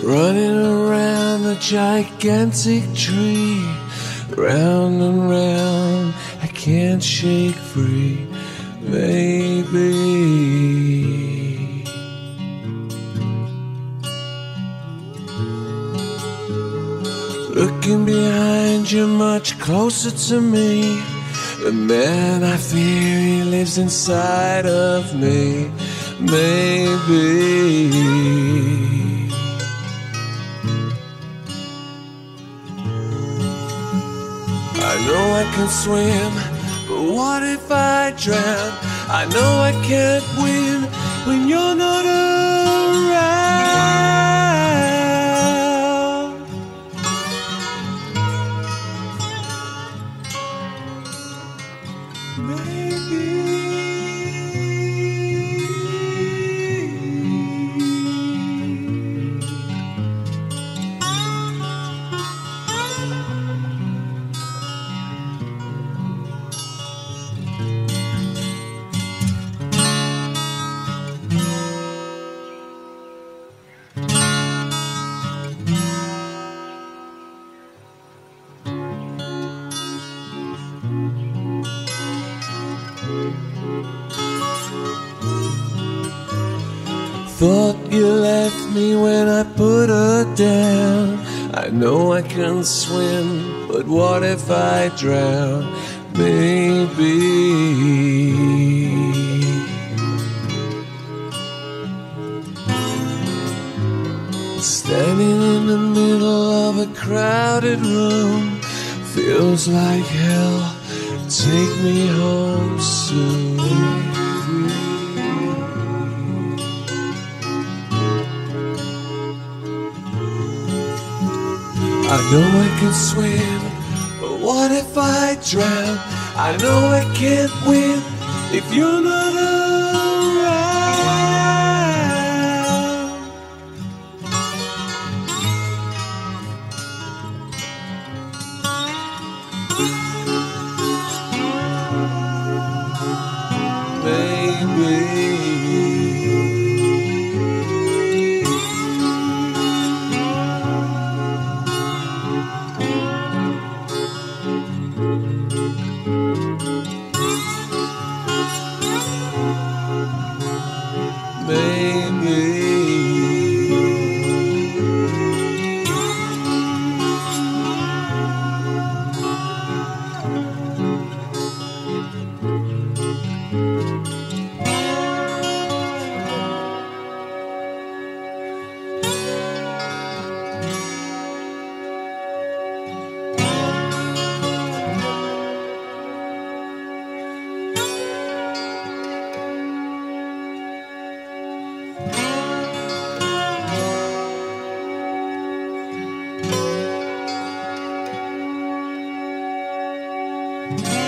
running around the gigantic tree, round and round, I can't shake free, maybe. Looking behind you, much closer to me, the man I fear, he lives inside of me, maybe. I know I can swim, but what if I drown? I know I can't win when you're not around. Thought you left me when I put her down. I know I can swim, but what if I drown? Maybe. Standing in the middle of a crowded room feels like hell. Take me home soon. I know I can swim, but what if I drown? I know I can't win if you're not around. Maybe. Yeah.